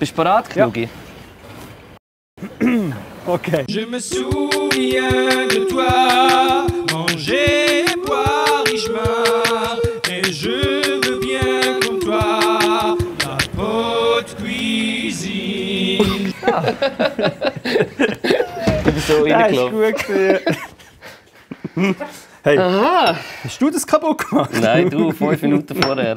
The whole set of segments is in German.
Bist du bereit, Knugi? Ja. Okay. Je me souviens de toi, manger, boire, ich meurs, et je veux bien comme toi, la haute cuisine. Du bist so reingelaufen. Ist gut. Hey, Aha! hast du das kaputt gemacht? Nein, du, 5 Minuten vorher.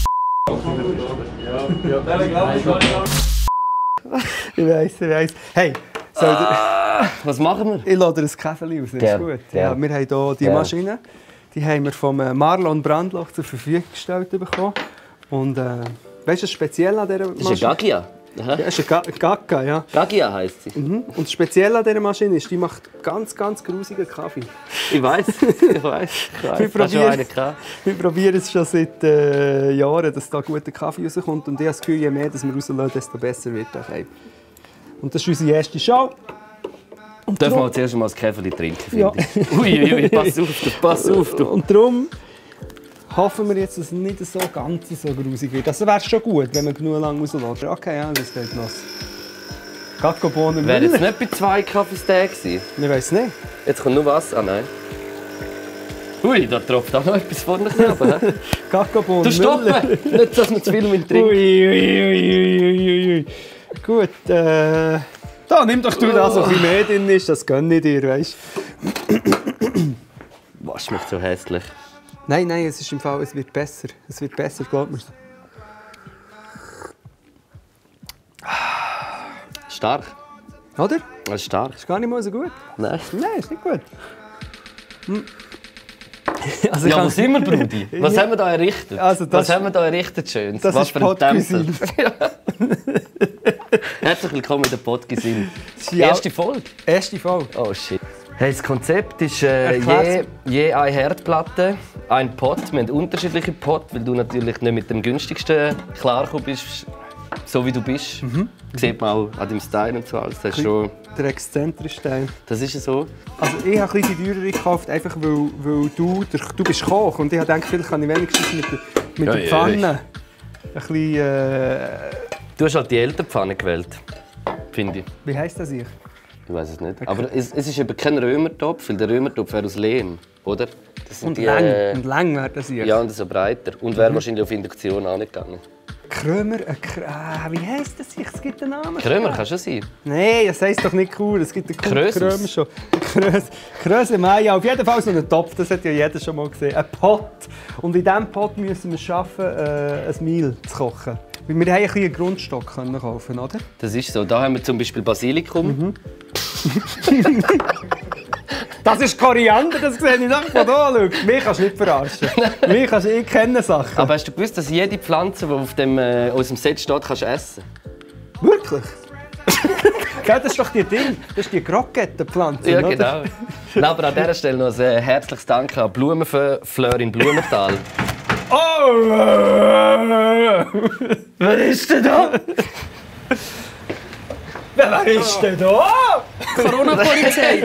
Ich weiss. Hey, Was machen wir? ich lade dir ein Käferchen aus, ist Gern, gut. gern. Ja, wir haben hier die Gern. Maschine, die haben wir vom Marlon Brandloch zur Verfügung gestellt bekommen. Und weißt du, das Spezielle an dieser Maschine? Das ist eine Gagia. Aha. Ja, das ist eine Gagga, ja. Gagia heisst sie. Und das Spezielle an dieser Maschine ist, die macht ganz grusigen Kaffee. Ich weiss. Ich weiss. Wir Hast schon einen gehabt? Wir probieren es schon seit Jahren, dass da guter Kaffee rauskommt. Und ich habe das Gefühl, je mehr dass wir rauslassen, desto besser wird der Kaffee. Und das ist unsere erste Show. Und Dürfen wir zuerst mal das Käferchen trinken, finde Ja. ich. Ui, pass auf, du. Und darum hoffen wir jetzt, dass es nicht so ganz so grusig wird. Das wäre schon gut, wenn man genug lang rauslässt. Okay, ja, das geht los. Gackobohnen Wäre jetzt Müller. nicht bei 2 Kaffees der gewesen? Ich weiss nicht. Jetzt kommt nur Wasser. Ah, nein. Ui, da tropft auch noch etwas vorne runter. Gackobohnen Du stoppen! Nicht, dass wir zu viel mit trinken. Ui. Gut, da nimm doch du das, so viel mehr drin ist, das gönne ich dir, weißt du. Was schmeckt so hässlich? Nein, es ist im Fall, es wird besser. Es wird besser, glaub mir. Stark. Oder? Das ist stark. Ist gar nicht mal so gut. Nein. Nein, ist nicht gut. Also Ja, wo sind wir, Brudi? Was haben wir da errichtet? Also das- Was haben wir da errichtet, Schönes? Das Was ist für ein Tempel. Podcuisine. Herzlich willkommen in der Podcuisine. ist ja- Erste Folge. Erste Folge. Oh shit. Hey, das Konzept ist Erklär's. je eine Herdplatte, ein Pot. Wir haben unterschiedliche Pot, weil du natürlich nicht mit dem günstigsten klargekommen bist, so wie du bist. Sieht man auch an deinem Style und so alles. Das ist, schon, Der exzentrische Teil. das ist so. Also ich habe ein bisschen die teurere gekauft, einfach weil du bist Koch und ich habe gedacht, vielleicht kann ich wenigstens mit der Pfanne ein bisschen... Du hast halt die Elternpfanne gewählt, finde ich. wie heisst das ich? Ich weiß es nicht. Aber es ist eben kein Römertopf, weil der Römertopf wäre aus Lehm, oder? Das sind Und die, lang. Und lang wäre das ich. Ja, und so breiter. Und wäre wahrscheinlich auf Induktion auch nicht gegangen. Krömer, wie heisst das ich? Es gibt einen Namen. Krömer kann schon sein. Nein, das heisst doch nicht cool. Es gibt einen coolen Krösus. Krömer schon. Kröse Maya. Auf jeden Fall so einen Topf, das hat ja jeder schon mal gesehen. Ein Pot. Und in diesem Pot müssen wir es schaffen, ein Mehl zu kochen. Weil wir haben ein bisschen einen Grundstock können kaufen, oder? Das ist so. Da haben wir zum Beispiel Basilikum. Das ist Koriander, das sehe ich doch von da. Schau. Mich kannst du nicht verarschen. Ich kenne Sachen. Aber hast du gewusst, dass jede Pflanze, die auf unserem Set steht, kannst du essen? Wirklich? Gell, das ist doch die Ding. Das ist die Kroketenpflanze, Ja, oder? genau. Nein, aber an dieser Stelle noch ein herzliches Danke an Blumenfleur in Blumenthal. Oh! Wer ist denn da? Wer ist denn da? Corona-Polizei!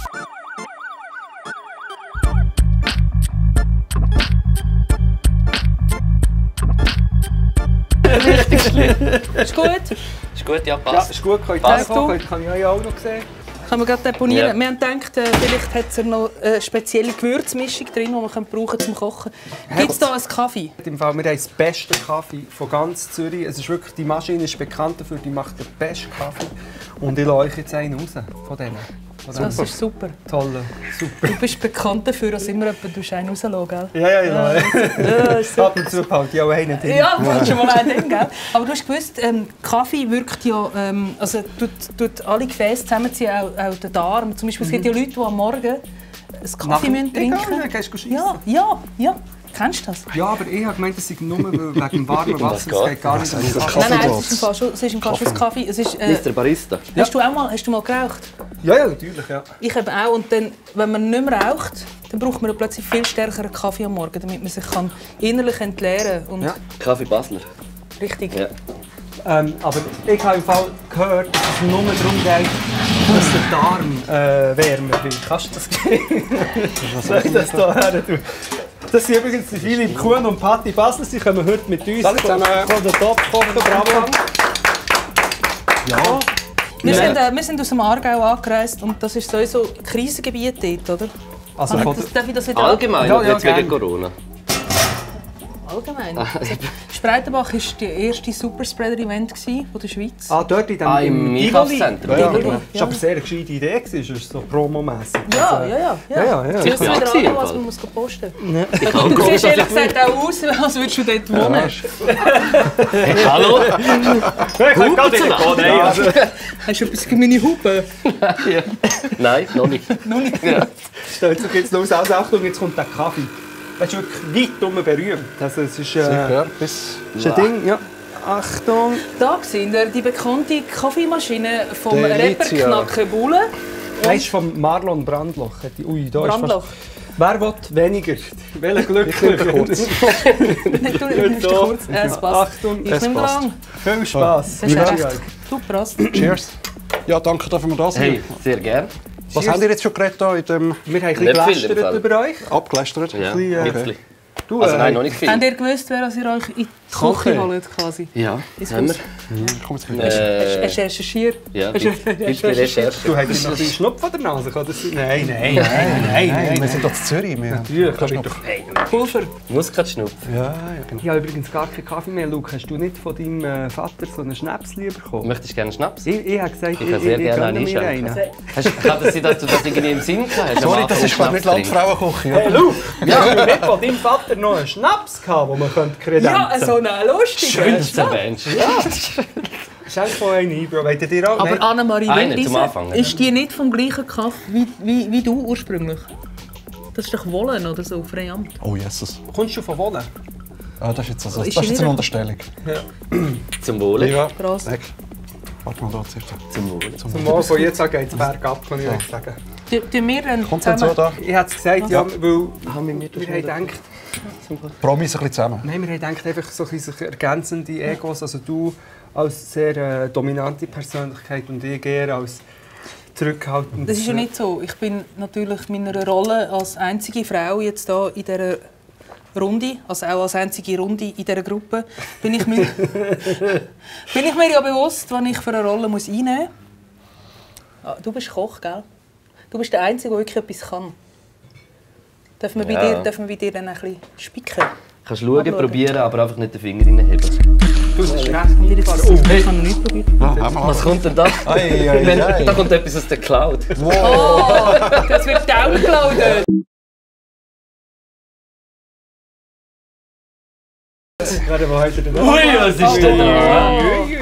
Richtig schlimm. Ist gut? Ist gut, ja, Ja, passt. ist gut, könnt ihr Passt auch, kann ich euch auch noch sehen. Können wir gerade deponieren? Ja. Wir haben gedacht, vielleicht hat es noch eine spezielle Gewürzmischung drin, die wir brauchen zum Kochen. Gibt es da einen Kaffee? Im Fall, wir haben das beste Kaffee von ganz Zürich. Es ist wirklich, die Maschine ist bekannt dafür, die macht den besten Kaffee. Und ich lasse euch jetzt einen raus von denen. Das ist super. Toll, super. Du bist bekannt dafür, dass immer jemand einen rauslassen, gell? Ja, ja. Ja, ist super. Ab und zu behalte ich auch einen drin. Ja, du hast schon mal einen drin, gell? Aber du hast gewusst, Kaffee wirkt ja, also tut alle Gefäße zusammenziehen, auch den Darm. Zum Beispiel, es gibt ja Leute, die am Morgen einen Kaffee trinken Egal, müssen. gehst du schiessen. Ja. Kennst du das? Ja, aber ich habe gemeint, das sei nur wegen dem warmen Wasser. Es geht gar nicht um den Kaffee. Nein, es ist im Fall schon, es ist im Fall schon das Kaffee. Es ist, Mr. Barista. hast du mal geraucht? Ja, natürlich, ja. Ich eben auch. Und dann, wenn man nicht mehr raucht, dann braucht man plötzlich viel stärkeren Kaffee am Morgen, damit man sich innerlich entleeren kann. Und Ja. Kaffee Basler. richtig. Ja. Aber ich habe im Fall gehört, dass es nur darum geht, dass der Darm wärmer wird. Kannst du das geben? Soll ich das hier her tun? Das sind übrigens die Philipp Kuhn und Patti Basler. Sie kommen heute mit uns. Salut zusammen. Von der Top kochen. Bravo. Ja. Wir sind aus dem Aargau angereist und das ist sowieso ein Krisengebiet dort, oder? Also Darf ich das wieder Allgemein, Ja, oder jetzt wegen gerne. Corona? allgemein? Spreitenbach war das erste Superspreader-Event von der Schweiz. dort in dem Im Tivoli. Einkaufszentrum. Ja, Tivoli, ja. Das war aber eine sehr gescheite Idee, das ist so promomässig. Ja. Ja. Ich bin weiß auch wieder im was Fall. man muss posten Ich muss. Du siehst ehrlich gesagt auch aus, als würdest du dort wohnen. Hallo? Ich kann gar nicht kommen. Hast du etwas für meine Hupe? Nein, noch nicht. Noch nicht. Ja. Stellt sich jetzt los. Also Achtung, jetzt kommt der Kaffee. Das ist wirklich weit berühmt. Also, es ist, Sicher, bis... ist ein Ding, ja. Achtung. Da sehen wir die bekannte Kaffeemaschine vom Rapper Delicia. Knackenbulle. Das ist von Marlon Brandloch. Ui, da Brandloch. Ist fast... Wer will weniger? Welcher Glücklicher? kurz. Du nimmst kurz. Es passt. Achtung, Ich nehme passt. lang. viel Spass. Das ist recht. Du Prost. Cheers. Ja, danke, dass wir da sind. Hey, sehr gern. Was habt ihr jetzt schon geredet hier in dem Wir haben ein Nicht bisschen viel im gelästert Fall. über euch. abgelästert? Ja, bisschen, ein bisschen. Du, Also nein, noch nicht viel. Habt ihr gewusst, wer ihr euch in die Koche. Küche holt, quasi? Ja, Ist haben wir. gut. Komm jetzt wieder. Hast du recherchiert? Ja, ich bin Recherche. Du hast noch einen Schnupf an der Nase, kann das sein? Nein. Wir sind hier in Zürich. Wir Natürlich, das wird doch... Pulver. Muskatschnupf. ja, genau. Ich habe übrigens gar keinen Kaffee mehr. Luke, hast du nicht von deinem Vater so einen Schnäpsli bekommen? Möchtest du gerne Schnaps? Ich habe gesagt, Ich kann sehr gerne gönne einen mir einschenken. Kann das sein, dass du das irgendwie im Sinn hast? Sorry, das ist glaube ich nicht Landfrauenküche. Hey Luke, ja. Hast du nicht von deinem Vater noch einen Schnaps gehabt, den man kredenzen Ja, könnte? so eine lustige. Schön, dass du erwähnst. Schenk mal einen ein, Bro. Wollt ihr dir auch? Aber Nein. Annemarie Einen zum Wendriesen, Anfang, ist die nicht vom gleichen Kaffee wie du ursprünglich? Das ist doch Wollen oder so, Freiamt. Oh, Jesus. Kommst du von Wohnen? Ah, das ist jetzt, also, Ist das ist sie jetzt wieder- eine Unterstellung. Zum Wohle. Ja, Prost. weg. Warte mal da zuerst. Zum Wohle. Zumal von jetzt an geht es bergab, kann ich euch sagen. Tun wir dann Kommt dann so da? Ich hätte es gesagt, ja, weil wir haben gedacht, Promis ein bisschen zusammen. nein, wir haben gedacht, einfach so ein bisschen sich ergänzende Egos, also du als sehr dominante Persönlichkeit und ich eher als zurückhaltend. Das ist ja nicht so. Ich bin natürlich meiner Rolle als einzige Frau jetzt hier in dieser Runde, also auch als einzige Runde in dieser Gruppe, bin ich mir ja bewusst, was ich für eine Rolle muss einnehmen muss. Ah, du bist Koch, gell? Du bist der Einzige, der wirklich etwas kann. Dürfen wir bei dir dann ein bisschen spicken? Kannst schauen, probieren, aber einfach nicht den Finger reinheben. Du hast recht. Ich kann noch nicht probieren. Was kommt denn da? Da kommt etwas aus der Cloud. Oh, das wird downgeloadet. Gerade wo heute denn Ui, was ist denn da?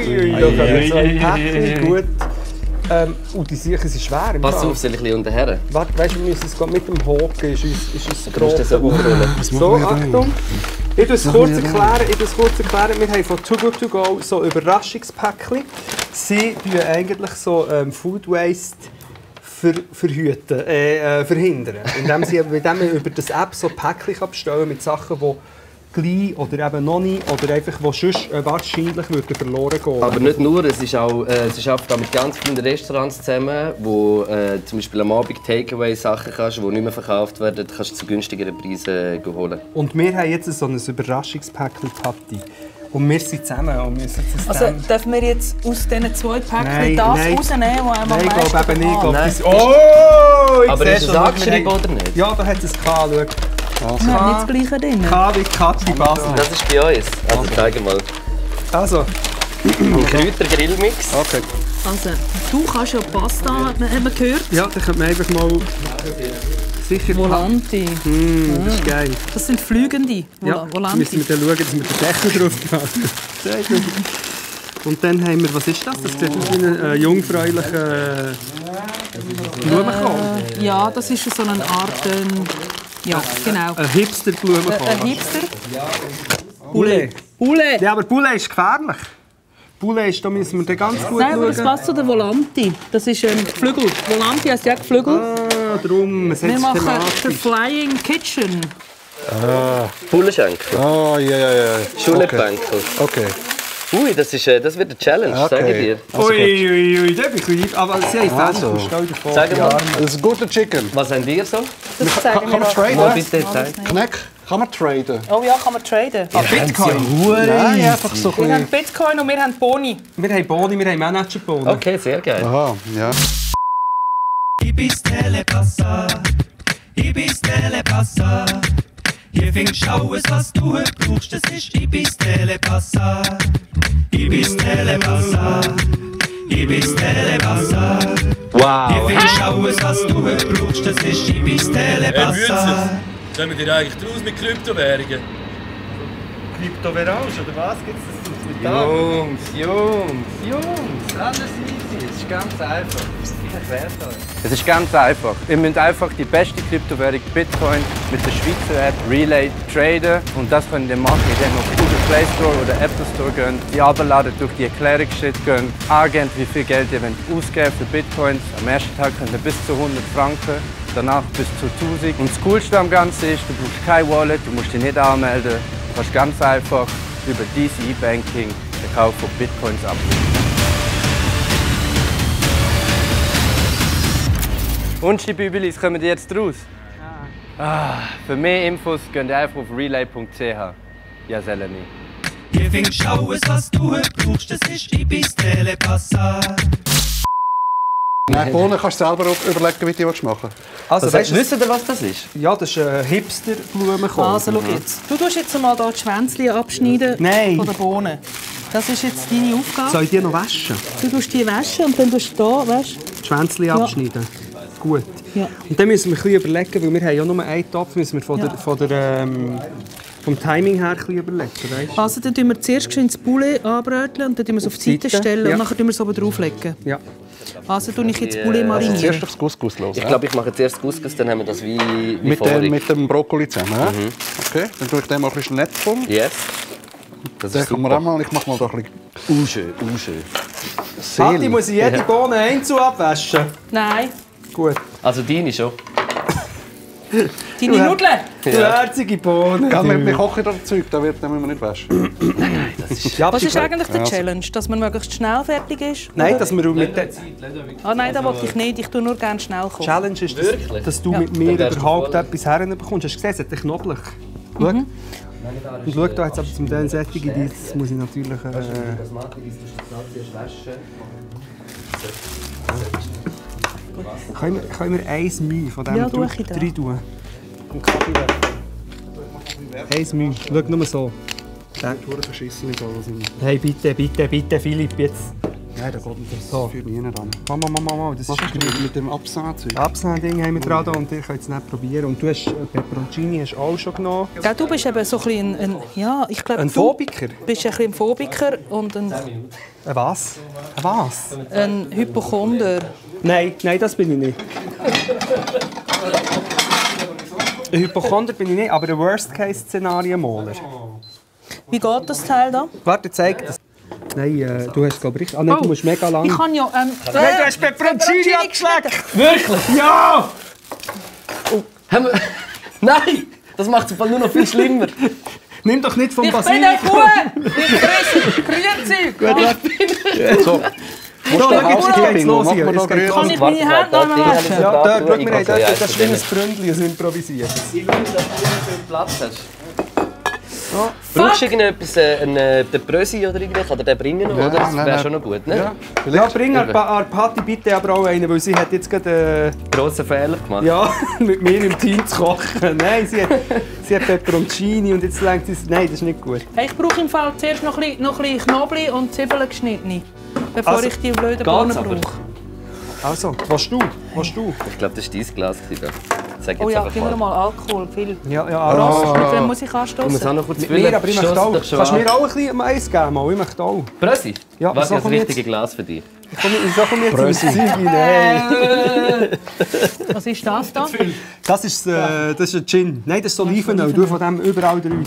Gut. Und die Sicher sind schwer. im Pass Fall. auf, soll ich ein bisschen unterher? Warte, weißt du, wir müssen es gerade mit dem Hocken. Ist uns Du musst das so aufrollen. So, Achtung. Ich tue es kurz erklären. Wir haben von Too Good To Go so Überraschungspäckchen. Sie tun eigentlich so Food Waste verhindern. Indem man über das App so Päckchen bestellen kann mit Sachen, die gleich oder eben noch nicht oder einfach, die sonst wahrscheinlich würden verloren gehen. Aber nicht nur, es ist auch mit ganz vielen Restaurants zusammen, wo zum Beispiel am Abend Takeaway-Sachen kannst, die nicht mehr verkauft werden, kannst du zu günstigeren Preisen holen. Und wir haben jetzt so ein Überraschungspäckchen Patti. Und wir sind zusammen und müssen es Also dürfen wir jetzt aus diesen 2 Päckchen das rausnehmen, was einem am Nein, ich meisten glaube eben nicht. Nein. Oh! Ich Aber sehe ist es schon, angeschrieben oder nicht? Ja, da hat es K. Schau. Wir haben nicht das Gleiche drin. K wie Kathi Basel. Das ist bei uns. Also zeig mal. Also, Ein Kräuter-Grillmix. okay. Also, du kannst ja Pasta, haben wir gehört. Ja, dann könnte man einfach mal... Sicher... Volanti. Das ist geil. Das sind Fliegende. Ja, Volanti. müssen wir dann schauen, dass wir den Deckel drauf machen. Sehr gut. Und dann haben wir... Was ist das? Das sieht aus wie ein jungfräulicher Blumenkohl. Ja, das ist so eine Art... ja, genau. Ein Hipster-Blumenkohl. Ein Hipster. Poulet. Poulet. Ja, aber Poulet ist gefährlich. Poulet ist, da müssen wir dann ganz gut Nein, aber das schauen. passt zu der Volanti. Das ist Geflügel. Volanti heisst ja Geflügel. Ah, darum, man Wir setzt machen thematisch. den Flying Kitchen. Bullenschenkel. Oh, ja. Schulettbänkel. Okay. Ui, das wird eine Challenge, sage ich dir. Ui, da bin ich lieb. Aber sie haben Also. Fans, stell dir vor. Sag mal, Das ist guter Chicken. was habt ihr so? Das zeigen Kann wir man auch. straight, Mal ne? bitte zeigen. Kneck. Kann man traden? Oh ja, kann man traden. Bitcoin? Nein, einfach so ein Wir haben bisschen. Bitcoin und wir haben Boni. Wir haben Boni, wir haben Manager-Boni. Okay, sehr geil. Aha, ja. Ibis Telepassa, Ibis Telepassa. Hier fängt schau es, was du heute brauchst, das ist Ibis Telepassa. Ibis Telepassa, Ibis Telepassa. Wow. Hier fängt schau es, was du heute brauchst, das ist Ibis Telepassa. Kommen ihr eigentlich draus mit Kryptowährungen? Kryptoverage, oder was gibt es das mit Jungs, alles easy. Es ist ganz einfach. Ich erkläre es euch. Es ist ganz einfach. Ihr müsst einfach die beste Kryptowährung Bitcoin mit der Schweizer App Relay traden. Und das könnt ihr machen, indem ihr auf Google Play Store oder Apple Store geht, die runterladen, durch die Erklärungsschritte gehen, angeben, wie viel Geld ihr ausgeben für Bitcoins. Am ersten Tag könnt ihr bis zu 100 Franken, danach bis zu 1000. Und das Coolste am Ganzen ist, du brauchst kein Wallet, du musst dich nicht anmelden. Du kannst ganz einfach über DCI Banking den Kauf von Bitcoins abwickeln. Und die Bübelis kommen jetzt raus? Für mehr Infos könnt ihr einfach auf relay.ch. Ja, Seleni. Hier fängt schau es, was du heute brauchst, das ist Ibis Telepassa. Nein, Bohnen kannst du selber überlegen, wie du die machen willst. Also, weißt du, Wisst ihr, was das ist? ja, das ist ein Hipster-Blumenkohl. Also, schau jetzt. Du tust jetzt mal hier die Schwänzchen abschneiden Nein. von den Bohnen. Das ist jetzt deine Aufgabe. Soll ich die noch waschen? Du tust die waschen und dann tust du hier, weißt Die Schwänzchen abschneiden? Gut. Ja. Und dann müssen wir ein bisschen überlegen, weil wir haben ja nur einen Topf, müssen wir vom Timing her ein bisschen überlegen. Weißt? Also, dann tun wir zuerst schön das Poulet anbröteln und dann tun wir es auf die Seite Seite, stellen ja. und dann tun wir es oben drauflegen. Ja. Also, tue ich jetzt das Poulet marinieren. Zuerst aufs Couscous los. Ich glaube, ich mache zuerst Couscous, dann haben wir das wie mit dem Brokkoli zusammen. Ja? Okay, dann tue ich den mal ein bisschen nett vom. Yes. Das Den ist kann man super. auch mal, ich mache mal da ein bisschen Schön. Hatti, muss ich jede Bohne einzeln abwaschen? Nein. Gut. Also deine schon. Deine Nudeln? Du herzige Bohne. Ja, wir kochen das Zeug, da müssen wir nicht waschen. Ja, Was ist eigentlich die Challenge? Dass man möglichst schnell fertig ist? Nein, dass wir mit der Ah nein, das wollte ich nicht. Ich tue nur gerne schnell kochen. Challenge ist, dass du mit mir Dann wärst du überhaupt voll. etwas herbekommst. Hast du gesehen, es hat den Knoblauch. Schau. Und schau da jetzt aber zum den Sättigen, das muss ich natürlich... Können wir ein Mühe von dem Ja, Druck tue ich da. rein tun? Vom Kaffee weg. Ein Mühe. Schau nur so. Verschissen ist alles. Hey, bitte, Philipp, jetzt. Nein, da geht das So. führt mich nicht an. Mama, das Was ist hast du mit dem Absahnzeug? Absending haben wir dran und ihr könnt es nicht probieren. Und du hast Peperoncini hast du auch schon genommen. Gell, du bist eben so ein bisschen ja, ich glaube, Ein du Phobiker? bist ein bisschen ein Phobiker und Ein was? Ein was? ein Hypochonder. Nein, das bin ich nicht. Ein Hypochonder bin ich nicht, aber ein Worst-Case-Szenario-Maler. Wie geht das Teil da? Warte, zeig das. Nein, du hast glaube ich... Ah nein, du musst mega lang... Ich kann ja... Nein, du hast Peperoncini abgeschleckt! Wirklich? Ja! Haben wir... Nein! Das macht es im Fall nur noch viel schlimmer. Nimm doch nicht vom Ich bin eine Basilikum! Kuh! Ich fresse Grünzeug! So, So, schau, jetzt geht's los hier. Machen wir Es da geht Kann los. ich meine Hände noch mal waschen? Ja, dort, schau, wir haben dort das das schönes Bründchen aus improvisiert. Ich schaue, dass du schön Platz hast. Brauchst du irgendetwas, den Brösi oder irgendwas? Oder den bringen noch, Ja, oder? Das nein, wäre nein. schon noch gut, ne? Ja, bring Patti bitte aber auch einen, weil sie hat jetzt gerade... Grossen Fehler gemacht. Ja, mit mir im Team zu kochen. Nein, sie hat Peperoncini und jetzt lenkt sie... Nein, das ist nicht gut. Hey, ich brauche im Fall zuerst noch ein bisschen Knoblauch und Zwiebeln geschnitten, bevor Also, ich die blöden geht's Bohnen aber? brauche. Also, was du? Ich glaube, das war dein Glas. Da. Sag Oh jetzt ja, einfach gib mir mal. mal Alkohol, viel. Ja, Prost, mit ah. wem muss ich Ich muss anstoßen? auch noch kurz Mit füllen. mir, aber ich möchte Stoss auch. doch schon Kannst du an. mir auch ein bisschen Eis geben? Mal? Ich möchte auch. Brösi? Ja, Was so ist das komm jetzt. richtige Glas für dich? So kommen wir jetzt ins Zeug rein. Was ist das da? Das ist ein Gin. Nein, das ist Olivenöl. Du von dem überall drin.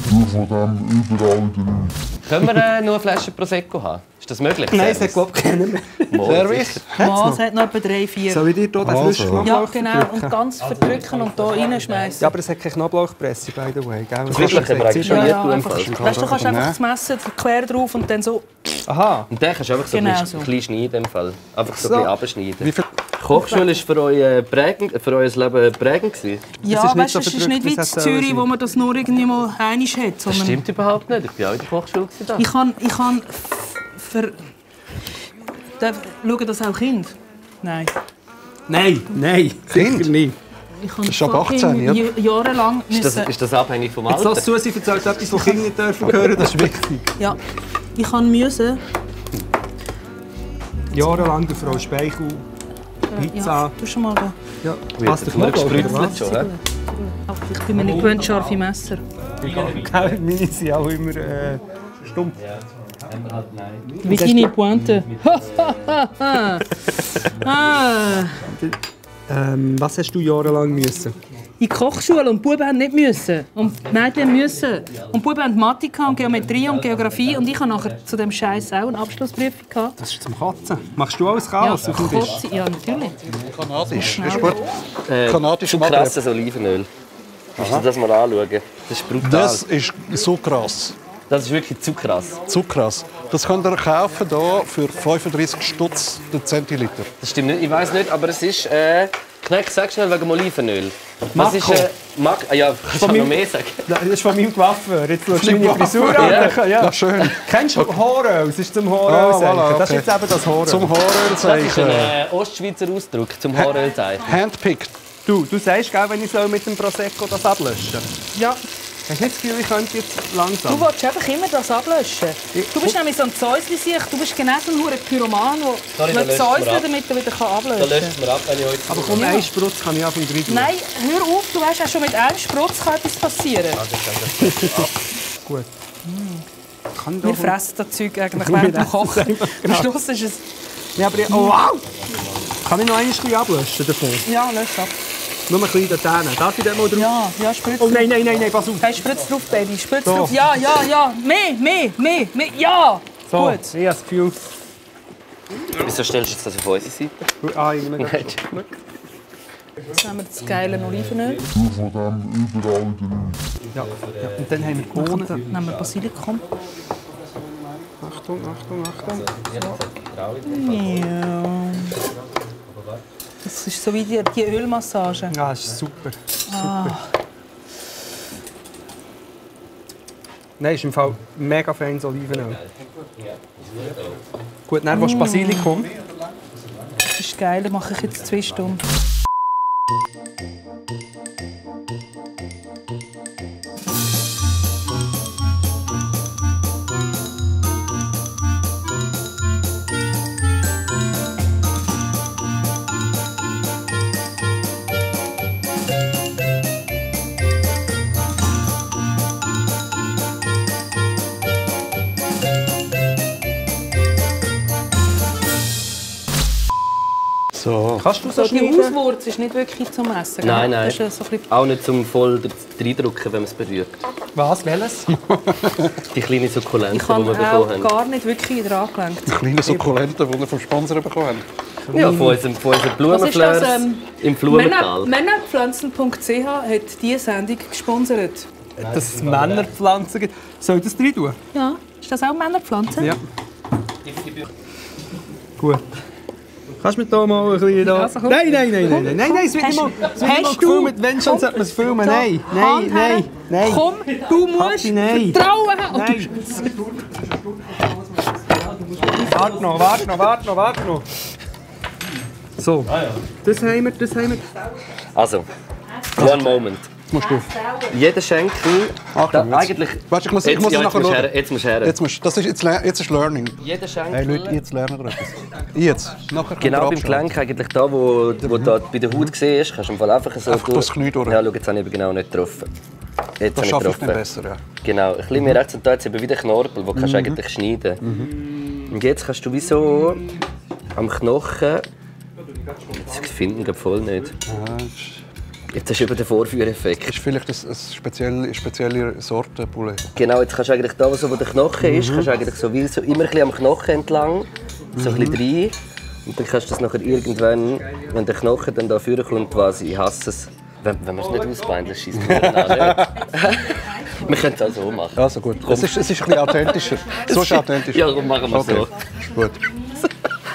Können wir noch eine Flasche Prosecco haben? Ist das möglich? Nein, es hat glaube ich keinen mehr. Service? Mann, es hat noch etwa 3, 4. Soll ich dir hier den frischen Ja, Knoblauch genau. verdrücken? Und ganz verdrücken und hier reinschmeißen. Ja, aber es hat keine Knoblauchpresse, by the way. Gell? Das wirklich aber eigentlich schon Ja, nie ja, tun. einfach, weißt du, du kannst einfach Ja. das Messer quer drauf und dann so. Aha. Und den kannst du einfach so Genau ein so. bisschen schneiden. Im Fall. Einfach so So. ein bisschen abschneiden. Wie viel? Kochschule war für euer Leben prägend gewesen? Ja, nicht weißt so du, es ist nicht verdrückt, wie wie in es hätte Zürich, sein. wo man das nur irgendwie mal einmal hat. Das sondern stimmt überhaupt nicht. Ich war auch in der Kochschule. Ich kann schauen das auch Kind? Nein. Nein, sicher nicht. Ich habe Das ist ab fucking 18, oder? jahrelang Ist das abhängig vom Jetzt Alter? lass zu, sie erzählt etwas, was Kinder nicht dürfen hören, das ist wichtig. Ja, ich musste Jahrelang der Frau Speichel, Pizza. Ja, du schon mal da. Ja. Wird Was, der jetzt mal Knoblauch, oder gespritzelt was? schon, hä? Ich bin mir nicht gewöhnt, scharfe Messer. Gell, meine sind auch immer stumpf. Wie deine Pointe. Ah. Was hast du jahrelang müssen? In die Kochschule und die Buben haben nicht müssen. Und die Mädchen müssen. Und die Buben haben Mathe und Geometrie und Geografie. Und ich hatte nachher zu dem Scheiß auch eine Abschlussprüfung gehabt. Das ist zum Kotzen. Machst du alles Ja, Chaos auf dem Tisch? Kotze. Ja, natürlich. Kanadisch, ist gut. Kanadisch Schon Maghreb. krasses Olivenöl. Musst du das mal anschauen? Das ist brutal. Das ist so krass. Das ist wirklich zu krass. Zu krass. Das könnt ihr kaufen hier für 35 Stutz den Zentiliter. Das stimmt nicht. Ich weiß nicht, aber es ist... Knecht, sag schnell wegen dem Olivenöl. Makro. Das ist... Ja, kannst du noch mehr sagen? Das ist von meinem Coiffeur. Jetzt schaust du meine Frisur an. Ja. Ja. Schön. Kennst du Haaröl? Es ist zum Haaröl Ah, senken. voilà, Das ist okay. jetzt eben das Haaröl. Zum Das ist Haarölzeichen. ein Ostschweizer Ausdruck zum Haarölzeichen. Handpicked. Du sagst, gell, wenn ich soll mit dem Prosecco das ablöschen. Ja. Hast du nicht das Gefühl, ich könnte jetzt langsam? Du willst einfach immer das ablöschen. Du bist nämlich so ein Zäusli-Sicht. Du bist genau so ein verdammter Pyroman, Sorry, der da löscht man Zäusli, ab. damit er wieder ablöschen Da kann. löst man ab, wenn ich heute... Aber komm, einen Sprutz kann ich auf dem 3 tun. Nein, hör auf. Du weißt auch schon mit einem Sprutz kann etwas passieren. Gut. Kann Wir doch... fressen das Zeug eigentlich während dem Kochen. Am Schluss ist es... Ja, aber oh, wow! Kann ich noch ein bisschen ablöschen davon? Ja, lösch ab. Nur ein bisschen da hinten. Darf ich den mal drauf? Ja, spritz Oh nein, pass auf. Hey, spritz drauf, Baby. Spritz So. drauf. Ja. Mehr. Ja. So, Gut. ich habe das Gefühl... Wieso stellst du jetzt das auf unsere Seite? Ah, irgendwie. Jetzt haben wir das geile Olivenöl. Ja. Und dann haben wir Bohnen. Dann nehmen wir Basilikum. Achtung. Ja. Das ist so wie die Ölmassage. Ja, das ist super. Nein, ist im Fall mega feines Olivenöl. Gut, dann willst du Basilikum. Das ist geil, das mache ich jetzt 2 Stunden. So. Kannst du so So, die schneiden? Auswurz ist nicht wirklich zum Essen. gell? Nein. Das ist so ein bisschen... Auch nicht zum voll reindrücken, wenn man es berührt. Was? Welches? Die kleinen Sukkulenten, Ich die wir habe bekommen auch haben. gar nicht wirklich dran gelenkt. Die kleinen Sukkulenten, die wir vom Sponsor bekommen haben. Ja, von unseren Was ist das? Blumenfleurs im Blumental. Männerpflanzen.ch hat diese Sendung gesponsert. Dass es Männerpflanzen gibt. Soll ich das drin tun? Ja. Ist das auch Männerpflanzen? Ja. Gut. Kannst du mir da mal ein bisschen da... Also, komm. Nein, es wird nicht mal, es wird nicht mal gefilmt. Wenn schon, sollte man es filmen. Nein. Komm, du musst Papi, nein. Vertrauen haben. Nein. Warte noch. So, das haben wir. Also, one moment. Musst du. Jeder Schenkel... Achtung, jetzt. eigentlich... Warte, ich muss jetzt nachher musst du schauen. her. Jetzt musst du her. Jetzt ist Learning. Jeder Schenkel... Hey Leute, jetzt lernen wir etwas. Jetzt. Nachher könnt ihr Genau beim abschalten. Gelenk, eigentlich da, wo da bei der Haut gesehen ist, kannst du im Fall einfach so... Einfach das Knie durch. Ja, schau, jetzt habe ich eben genau nicht getroffen. Jetzt Das habe schaffe ich ich dann besser, ja. Genau, ein bisschen mehr rechts und da jetzt eben wieder Knorpel, wo kannst du eigentlich schneiden. Und jetzt kannst du wie so am Knochen... Jetzt finden wir voll nicht. Jetzt hast du über den Vorführeffekt. Ist vielleicht eine spezielle Sorte Poulet. Genau, jetzt kannst du eigentlich da, wo der Knochen ist, kannst du eigentlich so wie so immer ein bisschen am Knochen entlang, so ein bisschen rein. Und dann kannst du das nachher irgendwann, wenn der Knochen dann da vorkommt, quasi, ich hasse es. Wenn man es nicht ausbeint, dann schießt man an. Wir können es auch so machen. Also gut. Es ist ein bisschen authentischer. So ist authentischer. Ja, dann machen wir es Okay. so. Gut.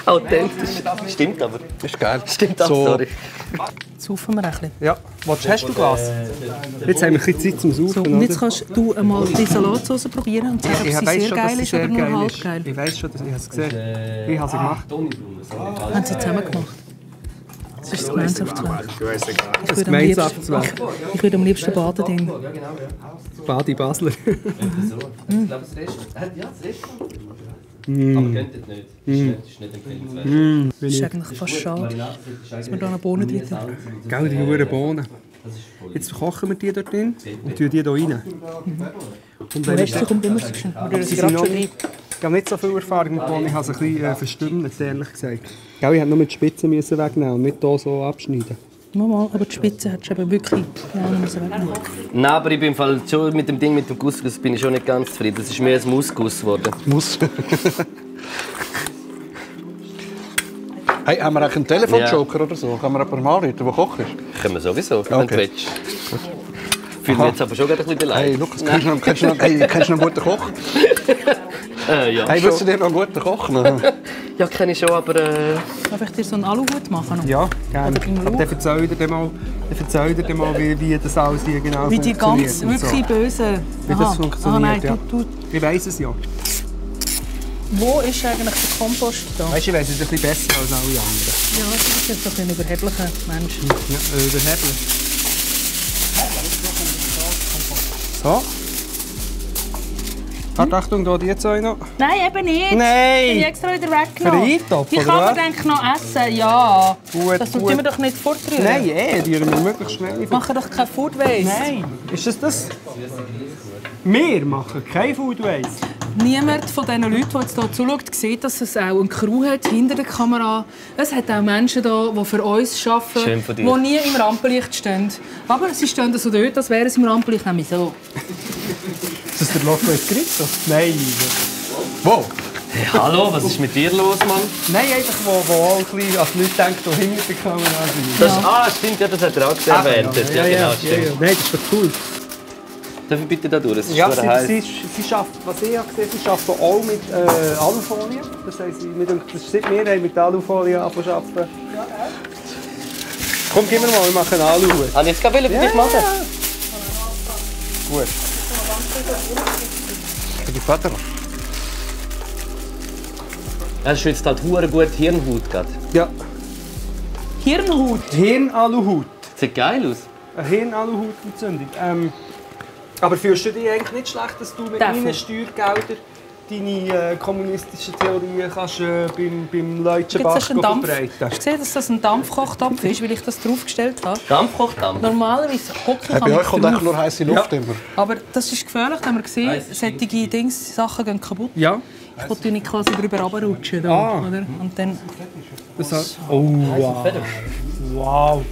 Authentisch. Stimmt aber. Ist geil. Stimmt auch, So. sorry. Saufen wir ein bisschen. Ja, hast du Glas? Jetzt haben wir ein bisschen Zeit zum Saufen. So, und jetzt kannst du einmal die Salatsauce probieren und sagen, ob sie sehr geil ist oder nur halb geil. Ich weiss schon, ich habe es gesehen. Ich habe sie gemacht. Haben sie zusammen gemacht? Das ist das Gemeinschaftswerk. Das Gemeinschaftswerk. Ich würde am liebsten baden drin. Badi Basler. Ich glaube, das Restaurant. Ja, das Restaurant. Aber könntet nicht. Das ist nicht empfehlenswert. Das ist eigentlich fast schade, dass wir da eine Bohnen drin haben. Gell, die Huren Bohnen. Jetzt kochen wir die dort drin und tun die hier rein. Und Der Rest kommt immer so schön. Wir rühren sie gerade schon rein. Ich habe nicht so viel Erfahrung mit Bohnen, ich habe es ein bisschen verstümmelt, ehrlich gesagt. Gell, ich hätte nur mit Spitzen müssen wegnehmen und nicht hier so abschneiden. Mama, aber die Spitze hättest du eben wirklich wegnehmen. Nein, aber ich bin im Fall schon mit dem Ding mit dem Couscous bin ich schon nicht ganz zufrieden. Das ist mehr ein Mausguss geworden. Muss. Hey, haben wir eigentlich einen Telefonjoker oder so? Kann man jemanden anrufen, der Koch ist? Können wir sowieso, wenn du willst. Ich fühle mich jetzt aber schon gerade ein bisschen Hey, beleidigt. Lukas, kennst du noch einen guten Koch? Ja, Hey, schon. willst du dir noch einen guten Koch? Ja, kenne ich schon, aber... Darf ich dir so einen Aluhut machen? Noch? Ja, gerne. Oder im Aber Lauch? dann erzähl dir mal, wie das alles hier genau Wie die funktioniert. ganz und so. wirklich böse. Wie das funktioniert, nein, ja. du, Ich weiss es ja. wo ist eigentlich der Kompost da? Weißt du, ich weiss es ein bisschen besser als alle anderen. Ja, das ist jetzt doch ein überheblicher Mensch. Ja, überheblich. So. Achtung, da die zwei noch. Nein, eben nicht. Nein! Ich habe extra wieder Für weggenommen. den Eintopf, Die oder kann man was? denke ich noch essen, ja. Gut, Das gut. tut wir doch nicht fortrühren. Nein, die rühren wir möglichst schnell. Machen doch kein Food Waste. Nein! Ist das das? Wir machen kein Food Waste. Niemand von diesen Leuten, die jetzt hier zuschaut, sieht, dass es auch eine Crew hat hinter der Kamera. Es hat auch Menschen hier, die für uns arbeiten, Schön von die dir. nie im Rampenlicht stehen. Aber sie stehen so dort, als wären sie im Rampenlicht, nämlich so. Ist das der Loco Escrito? Nein. Wow! Hey, hallo, was ist mit dir los, Mann? Nein, einfach wo auch ein bisschen an die Leute denken, die hinter der Kamera sind. Das, stimmt, ja, das hat er auch erwähnt. Ja, genau, stimmt. Nein, das ist doch cool. Darf ich bitte da durch? Es ist Ja, verdammt heiß. sie arbeitet, was ich habe gesehen, sie arbeitet auch mit Alufolie. Das heisst, seit wir haben mit Alufolie angefangen zu arbeiten. Komm, gib mir mal, wir machen einen Aluhut. Habe ich jetzt gerade für dich machen? Gut. Die Vater. Er schützt halt hure gut Hirnhaut gerade. Ja, Hirnhaut. Hirnaluhut. Sieht geil aus. Eine Hirnaluhutentzündung. Aber fühlst du dich eigentlich nicht schlecht, dass du mit Dafür. deinen Steuergeldern deine kommunistischen Theorien kannst, beim Leutschen Jetzt Bach hast du einen Dampf. verbreiten? Hast du gesehen, dass das ein Dampfkochtopf ist, weil ich das draufgestellt habe? Dampfkochdampf. Normalerweise hocke ich Hey, bei euch nicht kommt eigentlich drauf. nur heiße Luft immer. Aber das ist gefährlich, haben wir gesehen. Solche Sachen gehen kaputt. Ja. Ich wollte nicht quasi drüber runterrutschen. Ah. Oder? Und dann... Das oh, wow. Wow.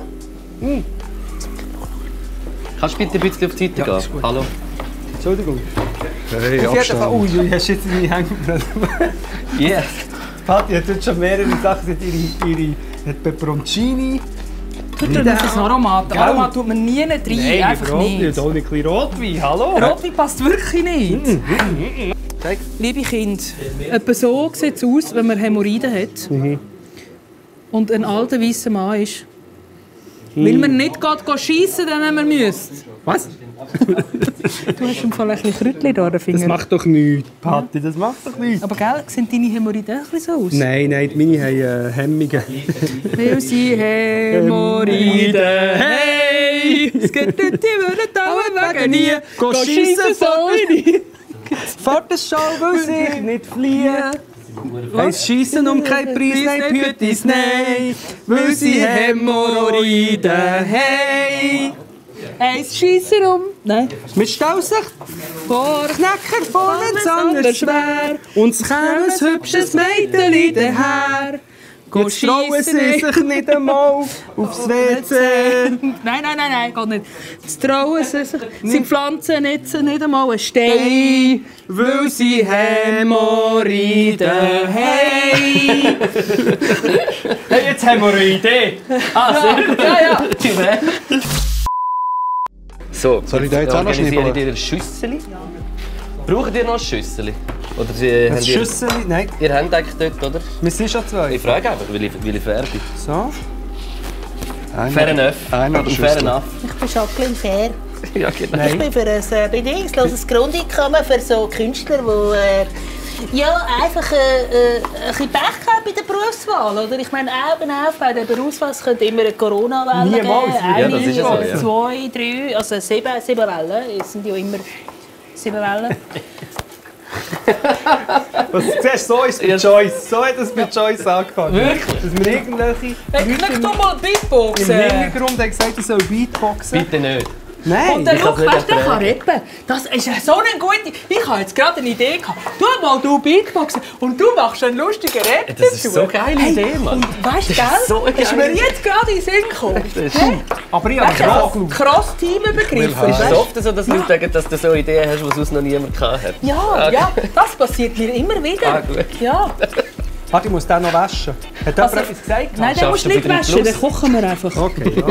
Kannst du bitte ein bisschen auf die Seite ist gehen? gut. Hallo? Entschuldigung. Hey, Auf jeden Fall, Abstand. hast du jetzt in meine Hänge gebrannt. Yes. Patti hat jetzt schon mehrere Sachen. Sie hat ihre hat Peperoncini. Tut dir das Aromat. Gell? Aromat tut man nie rein, einfach nicht. Auch nicht ein bisschen Rotwein, hallo? Rotwein passt wirklich nicht. Liebe Kinder, etwa so sieht es aus, wenn man Hämorrhoiden hat und ein alter weißer Mann ist. Weil man nicht schiessen dann wenn man müsste. Was? Du hast im Fall ein bisschen Kräutchen da an den Das Fingern. macht doch nichts, Patti, das macht doch nichts. Aber gell, sehen deine Hämorrhoiden auch ein bisschen so aus? Nein, meine haben Hemmungen. Weil sie Hämorrhoiden hey! Es geht nicht über den Dauer wegen nie. Go schiessen soll ich nicht. Vaterschau will sich nicht fliehen. Eins schiessen um keinen Preis, nein, Pütis, nein. Weil sie Hämorrhoiden haben. Eins schiessen um. Nein. Mit Stausicht Vor Knacker von ins andere schwer. Und es käme ein hübsches Mädchen daher. Jetzt trauen sie sich nicht einmal aufs WC. Nein, geht nicht. Jetzt trauen sie sich. Sie pflanzen jetzt nicht einmal einen Stein. Weil sie Hämorrhoiden haben. Hey, jetzt haben wir eine Idee. Ja. So, Soll ich da jetzt auch noch organisiere schnippeln? dir ein Schüsseli. Braucht ihr noch ein Schüsseli? Oder Das Schüssel? Nein. Ihr habt eigentlich dort, oder? Wir sind schon zwei. Ich frage einfach, weil ich fair bin. So. Fair enough. Einer oder Fair Schüssel? enough. Ich bin Jacqueline Fair. Ja, genau. Nein. Ich bin für ein bedingungsloses Grundeinkommen für so Künstler, die ja, einfach ein bisschen Pech haben bei der Berufswahl. Oder? Ich meine, Augen auf, bei der Berufswahl es könnte immer eine Corona-Welle geben. Niemals. Ja, das ist ja so, ja. 2, 3, also 7 Wellen. Es sind ja immer 7 Wellen. Was du siehst, so ist es bei Joyce. So hat es bei Joyce angefangen. Wirklich? Dass wir irgendwelche Knack doch mal im Beatboxen. Hintergrund haben gesagt, ich soll Beatboxen. Bitte nicht. Nein. Und der Ich kann's Luke, nicht weißt du, der kann ertragen. rappen. Das ist ja so eine gute... Ich habe jetzt gerade eine Idee gehabt. Du Beatboxen und du machst einen lustigen Rap Das ist dazu. so eine geile Idee, Mann. Und weißt du, gell? so eine ist geile mir jetzt gerade in den Sinn gekommen. Aber ich habe Weißt du, einen krass Teamübergriff. Ist es weißt du? oft so, dass Leute sagen, dass du so Ideen hast, die sonst noch niemand gehabt hat? Ja, ja, das passiert mir immer wieder. Ah, gut. Ja. Warte, ich muss den noch waschen. Hat jemand etwas gesagt? Nein, den Schaffst musst du du nicht bei waschen, 3+? den kochen wir einfach. Okay.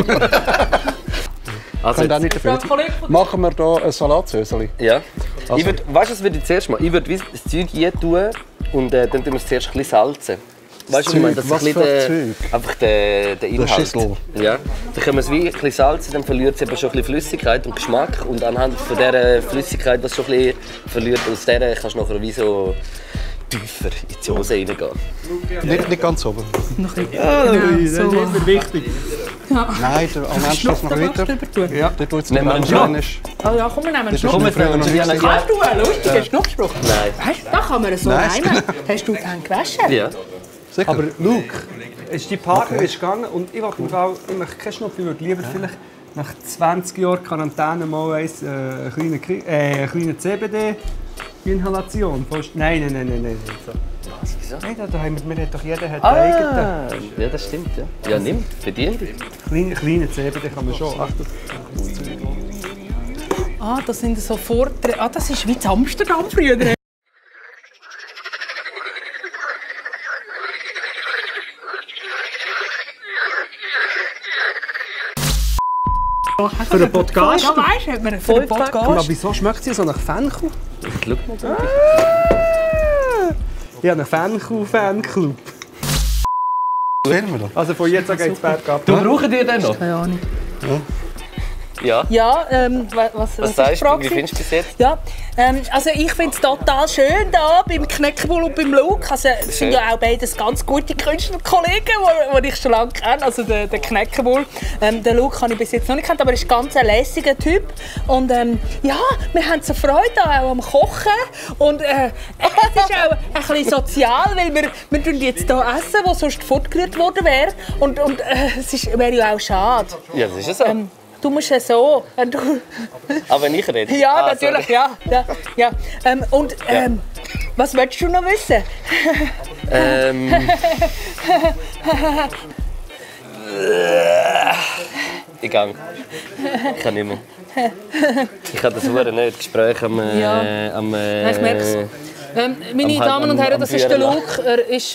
Also Kann auch jetzt, nicht dafür. Ein Kollege von Machen wir hier ein Salatsöseli. ja. Ich würd, weißt du, was würde ich zuerst machen? Ich würde das Zeug hier tun und dann tun wir es zuerst ein bisschen salzen. Weißt du, ich meine, dass Was ein für bisschen Zeug? einfach der Inhalt. Schüssel. Ja. Dann können wir es wie ein bisschen salzen, dann verliert es eben schon ein bisschen Flüssigkeit und Geschmack. Und anhand von dieser Flüssigkeit, die es schon ein bisschen verliert, aus der kannst du nachher wie so tiefer in die Hose reingehen. Nicht ganz oben. Ja, das ist so. immer wichtig. Nein, der Mensch das noch weiter. Ja. Der tut es Nehmen wir einen Oh ja, komm, wir nehmen einen Das ist Schluck. mir früher noch nicht Kannst du einen lustigen Schnuppspruch? Nein. Weißt du, da kann man so Nein. nehmen. Hast du den gewaschen? Ja. sicher. Aber Luke, die Partner ist gegangen und ich möchte keinen Schnupfen, ich würde lieber vielleicht nach 20 Jahren Quarantäne mal eine kleine CBD-Inhalation. Nein. So. Wieso? Nein, da haben wir hat doch jeder hat einen eigenen. Ja, das stimmt. Ja, nimm, verdient. Kleine CBD kann man schon. Achtung. Ah, das sind so Vorträge. Ah, das ist wie in Amsterdam früher. Für einen Podcast? Ja, weißt du, hat man für einen Aber Podcast. wieso schmeckt sie so nach Fenchel? Schau mal so. Ich habe einen Fenchel-Fanclub. Sehen wir doch. Also von jetzt an geht es bergab. Du brauchen die denn noch? Keine Ahnung. Ja. Ja, was Was ist die sagst du? Frage? Wie findest du bis jetzt? Ja, also ich finde es total schön da beim Knäckebull und beim Luke. Also, es sind ja auch beides ganz gute Künstlerkollegen, die ich schon lange kenne. Also der Knäckebull. Den Luke habe ich bis jetzt noch nicht kennt, aber er ist ein ganz lässiger Typ. Und ja, wir haben so Freude auch am Kochen. Und es ist auch ein bisschen sozial, weil wir tun jetzt hier essen, wo sonst fortgerührt worden wäre. Und es wäre ja auch schade. Ja, das ist ja so. Du musst ja so. Wenn du Aber wenn ich rede? ja, Ah, natürlich, sorry. ja. Und was willst du noch wissen? Ich gang. Ich kann nicht mehr. Ich habe das Hure nicht. Gespräch am... Ja. am Ja, ich merke es. Meine am- Damen und Herren, am das ist der Führer. Luke. Er ist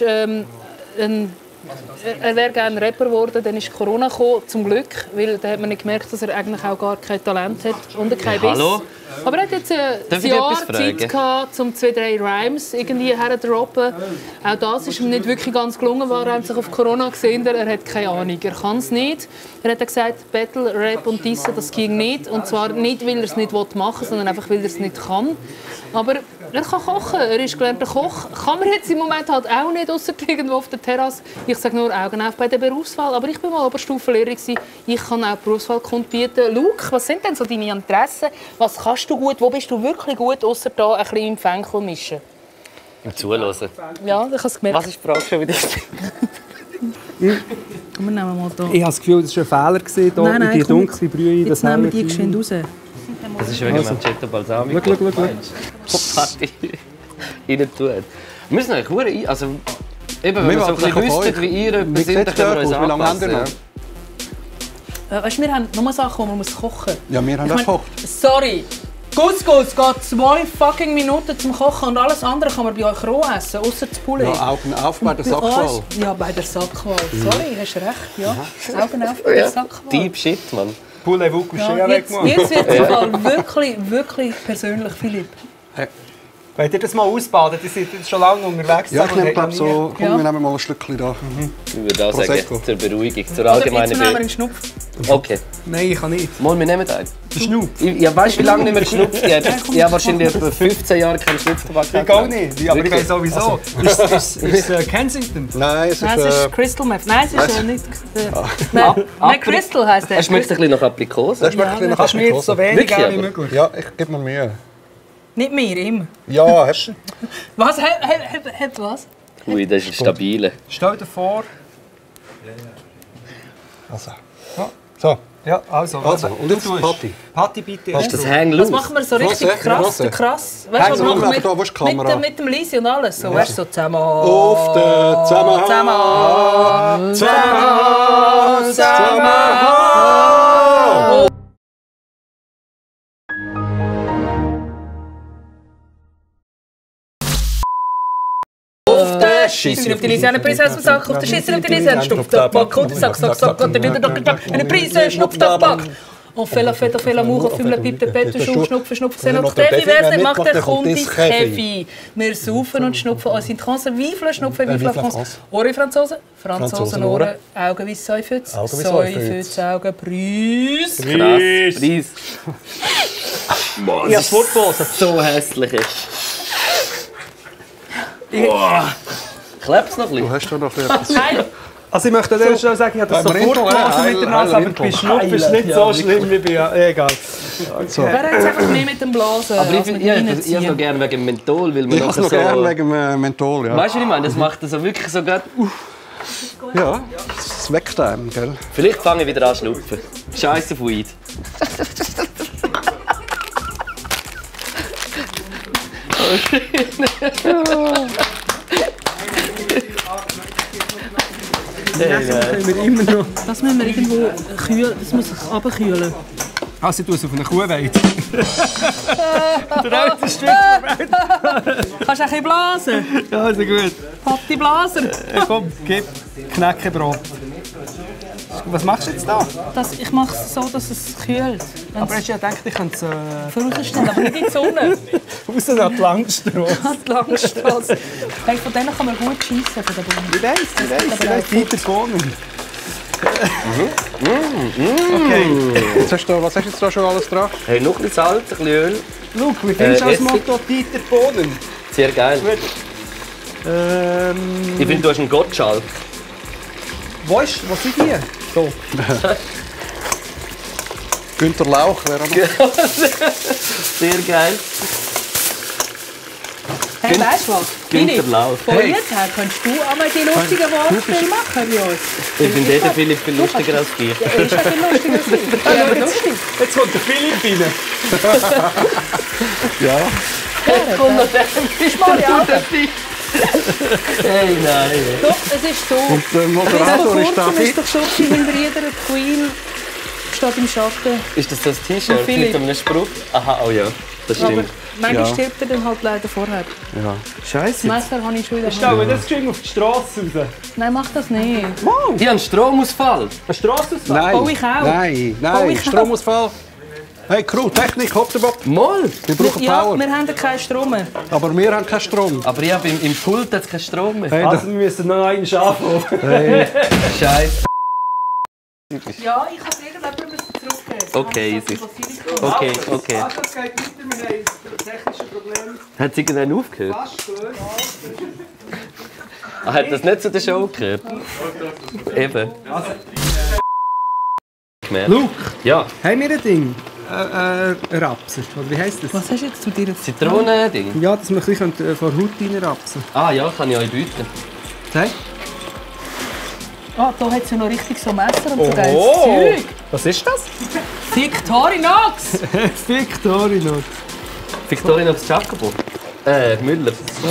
er wäre gerne Rapper geworden, dann ist Corona gekommen, zum Glück, weil da hat man nicht gemerkt, dass er eigentlich auch gar kein Talent hat und kein Biss. hallo? Aber er hat jetzt ein Darf ich Jahr etwas fragen? Zeit gehabt, um 2-3 Rhymes irgendwie herzudroppen. Auch das ist ihm nicht wirklich ganz gelungen, war er sich auf Corona gesehen. Er hat keine Ahnung, er kann es nicht. Er hat gesagt, Battle, Rap und Dissen, das ging nicht. Und zwar nicht, weil er es nicht machen will, sondern einfach, weil er es nicht kann. Aber er kann kochen, er ist gelernter Koch. Kann man jetzt im Moment halt auch nicht, ausser irgendwo auf der Terrasse. Ich sage nur Augen auf bei der Berufswahl. Aber ich war mal Oberstufenlehrer. Ich kann auch die Berufswahl kundbieten. Luke, was sind denn so deine Interessen? Was kannst du gut? Wo bist du wirklich gut, außer da ein bisschen im Fenchel mischen? Im Zuhören. Ja, ich habe es gemerkt. Was ist die Frage schon wieder? Wir nehmen mal da. Ich habe das Gefühl, das war ein Fehler, hier Nein, die komm, dunkle Brühe. Jetzt nehmen wir die geschwind raus. Das ist wegen Manchetto Balsamico. Schau. Party rein tun. Wir müssen eigentlich hure ein... Also, eben, wenn Wir wir so ein warten bisschen auf wüssten, euch. wie ihr Wie sind, dann sieht's können wir aus? uns Wie lange habt ihr anpassen. noch? Weißt du, wir haben nur Sachen, die man kochen muss. Ja, wir haben das gekocht. Sorry. Couscous geht 2 fucking Minuten zum Kochen und alles andere kann man bei euch roh essen, außer das Poulet. Ja, Augen auf bei der Bei Sackwahl. uns- Ja, bei der Sackwahl. Sorry, hast recht. Ja, Augen auf bei der Sackwahl. Deep Shit, Mann. Poulet vous couchez Ja, avec jetzt moi. jetzt wird es im Fall wirklich, wirklich persönlich, Philipp. Wollt ihr das mal ausbaden? Die sind jetzt schon lange unterwegs. Ja, ich nehme glaube nie- so, komm, wir nehmen mal ein Stückchen da. Ich würde auch sagen, Prosecco. zur Beruhigung, zur Oder allgemeinen jetzt nehmen wir Beruhigung. einen Schnupf. Okay. Nein, ich kann nicht. Mal, wir nehmen einen. Der Schnupf. Ja, weißt du, wie lange nicht mehr geschnupft? Ich habe wahrscheinlich etwa 15 Jahre keinen Schnupftabak Ich auch nicht, ja, aber ich weiß sowieso. Ist Kensington? Nein, es Nein, es ist... ist Crystal Meth. Nein, es ist nicht... Nein, Crystal heisst der. Es schmeckt ein bisschen nach Aprikose. Das schmeckt ein bisschen nach Kannst du mir jetzt so Aprikose. wenig Wirklich, geben wie aber? möglich? Ja, ich gebe mir Mühe. Nicht mir, ihm. Ja, hast du? Was? Hat was? Ui, das ist ein stabiler. Stell dir vor... Also. Ja. So, Ja, also. also. Und jetzt du Patti. Patti, bitte. Ist das Hang Was Loose? machen wir so richtig Was, krass? was? Krass. Hang Weißt du, was Loose, machen aber wir da, wo ist die Kamera? mit dem Lisi und alles? So, weißt du, so zusammen. Auf den Zusammenhang! Zusammen. Zusammenhang! Schießen auf die Lisi, eine Prise aus dem Sack, auf der Schießen auf die Lisi, ein Schnupftabak, und Sack, und der eine Prise Schnupftabak. On fait la fête, on fait l'amour, on fume la pipe de pète, schnupfen, c'est notre Defi. Wer macht der Kunde Kaffee? Wir saufen und schnupfen uns in Trance. Wie viel schnupfen, wie viel France? Ohren Franzosen? Franzosenohren, Augen wie Säufütz. Säufütz, Augen, Preis. Krass, Preis. Boah, Ja, das ist Sportblasen. so hässlich. Boah. Klebt's noch ein Du bisschen? hast doch noch etwas. Nein, Also ich möchte an dieser Stelle sagen, ich habe das Beim sofort Intro, gelesen mit der Nase, aber bei Schnupfen ist nicht so schlimm wie bei... Egal. wer hat es einfach mehr mit dem Blasen? Aber ich als mit finde dem ich Reinziehen? noch gerne wegen dem Menthol, weil man Ich habe es noch so... gerne wegen dem Menthol, ja. Weißt du, was ich meine? Das macht so wirklich so gerade... Ja, es weckt einem, gell? Vielleicht fange ich wieder an zu schnupfen. Scheiße auf Weed. Können wir immer noch... Das müssen wir irgendwo kühlen, das muss sich runterkühlen. Also ich tue es auf eine Kuhweide. Der älteste Stück der Welt. Kannst du ein bisschen blasen? Ja, also gut. Patti Blaser. Komm, gib Knäckebrot. Was machst du jetzt da? Ich mache es so, dass es kühlt. Aber hast du ja gedacht, ich könnte es Rausstellen, aber nicht in die Sonne. raus an die Langstrasse. Die Langstrasse. Hey, von denen kann man gut schiessen, von den Blumen. Ich weiss. Dieter Bohnen. Okay. Jetzt hast du, was hast du jetzt da schon alles dran? Hey, noch ein bisschen Salz, ein bisschen Öl. Luke, wie findest du als Essig. Motto Dieter Bohnen? Sehr geil. Ich finde, du hast einen Gottschalk. Wo sind die? So. Günter Lauch wäre auch noch. Sehr geil. Hey, weißt du was? Günther Philipp, Lauch. von jetzt her könntest du einmal die lustigen Wortspiele machen bei uns. Ich finde den Philipp viel lustiger als dich. Ja, ist ja viel lustiger als ich. Ja, aber lustig. Jetzt kommt der Philipp rein. Ja. Komm noch der Ist mal ja. Hey, nein. Doch, es ist so. Und der Bis vor Moderator ist da kurzem fit. ist doch so, hinter jeder Queen steht im Schatten. Ist das so ein T-Shirt Philipp. mit einem Spruch? Aha, oh ja, das Aber stimmt. manchmal Ja. stirbt er dann halt leider vorher. Scheiße. Das Messer habe ich schon wieder. Stellen das geschwind auf die Straße raus. Nein, mach das nicht. Die haben Stromausfall. Eine Strassenausfall? Nein, Oh, ich auch. nein, Oh, nein, ich auch. Stromausfall. Hey, Crew, Technik, hopp der Bob. Moll. Wir brauchen Ja, Power. wir haben keinen Strom mehr. Aber wir haben keinen Strom. Aber ich habe im Pult jetzt keinen Strom mehr. Hey, Also wir müssen noch einen anfangen. Scheiße. Ja, ich kann es irgendjemandem zurückgeben. Okay, easy. Okay, okay. Das geht weiter, wir haben technische Probleme. Hat es irgendwann aufgehört? Ah, hat das nicht zu der Show gehört? Eben. Gemerkt. Luke, Ja, haben wir ein Ding? Rapsen, oder wie heisst das? Was hast du jetzt zu dir? Zitronending. Ja, dass man ein bisschen von Haut reinrapsen Ah ja, kann ich euch bieten. könnte. Ah, da hat es ja noch richtig so Messer und so geiles Oh! Zeug. Was ist das? Victorinox! Victorinox. Victorinox Jacobo. Müller.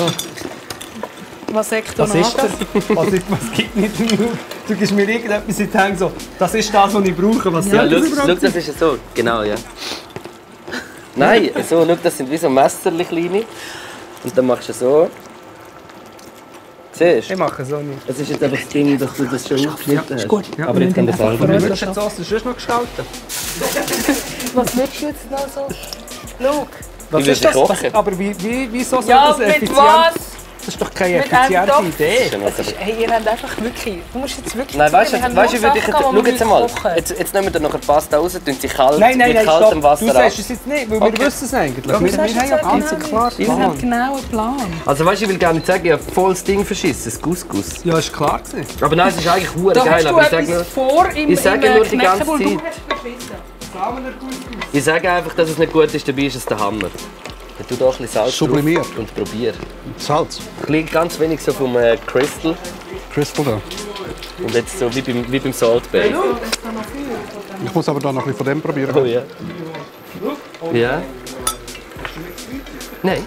Was sagt Was ist das? Was gibt nicht Du gibst mir irgendetwas in die Hände so, das ist das, was ich brauche. Was Ja, soll das schau, überhaupt das ist ja so. Genau, ja. Nein, so, schau, das sind wie so Messerchen kleine. Und dann machst du so. Siehst Ich du? mache so nicht. Es ist jetzt einfach das Ding, dass du das schon aufgeschnitten hast. gut. Ja, Aber jetzt kann das Aber selber wie nicht. würdest du die Sauce sonst noch gestalten? Was willst du jetzt noch so? Luke, Was ist das? Aber wieso soll Ja, das mit effizient? was? Das ist doch keine Mit einem effiziente Topf? Idee. Hey, ihr habt einfach wirklich... Du musst jetzt wirklich... Nein, weißt du, wir haben würde ich nur jetzt... Sachen, Schau die wir jetzt mal. kochen. Jetzt nehmen wir nachher Pasta raus, tun sie kalt, Nein, mit kaltem stopp. Wasser Du ab. sagst es jetzt nicht, weil wir wissen es eigentlich. Ja, Wir haben ja ganz einen klaren Wir haben Plan. genau einen Plan. Also weißt du, ich will gar nicht sagen, ich habe voll das Ding verschissen, das Couscous. Ja, ist klar gewesen. Aber nein, es ist eigentlich hure Da geil, hast du aber ich sage nur... etwas vor im Ich sage nur die ganze Knäckebull. Zeit. Ich sage einfach, dass es nicht gut ist, dabei ist es der Hammer. Ich tue da ein bisschen Salz Sublimiert. drauf und probiere. Salz. Ganz wenig so vom Crystal Crystal da. und jetzt so wie beim Salt Bay. Ich muss aber da noch ein bisschen von dem probieren. Oh ja. Ja. Nein.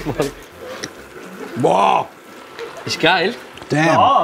Wow! Ist geil. Damn!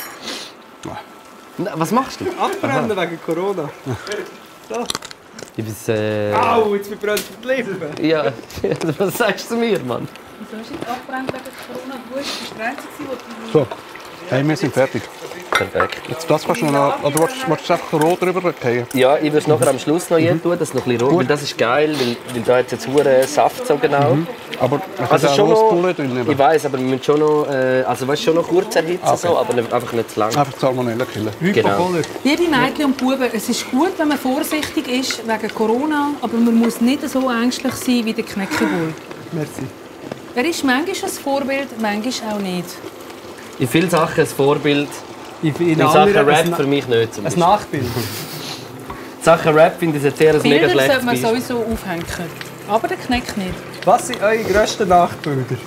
Na, was machst du? Abbrennen wegen Corona. Ich bin Au, jetzt verbrennt die Lippen. ja. Was sagst du mir, Mann? Wieso ist jetzt abbrennt wegen Corona? Du warst die Einzige, die... So, hey, wir sind fertig. Perfekt. Jetzt das kannst du noch... Oder willst du einfach roh drüber gehen? Ja, ich würde es nachher am Schluss noch tun, dass es noch ein bisschen rot, weil das ist geil, weil da hat jetzt hure Saft so genau. Aber man Also kann schon auch noch, Rossbulle drin ich nehmen. weiss, aber wir müssen schon noch, also weißt, schon noch kurz erhitzen, so, aber einfach nicht zu lang. Einfach die Salmonella killen. Genau. Liebe Mädchen und Buben, es ist gut, wenn man vorsichtig ist wegen Corona, aber man muss nicht so ängstlich sein wie der Knäckebull. Merci. Er ist manchmal ein Vorbild, manchmal auch nicht. In vielen Sachen ein Vorbild, In in Sachen anderen Rap für mich nicht. Zum ein Beispiel. Nachbild. In Sachen Rap finde ich es jetzt eher ein mega Bilder schlechtes sollte man Beispiel. sowieso aufhängen. Aber der Kneck nicht. Was sind eure grössten Nachbilder?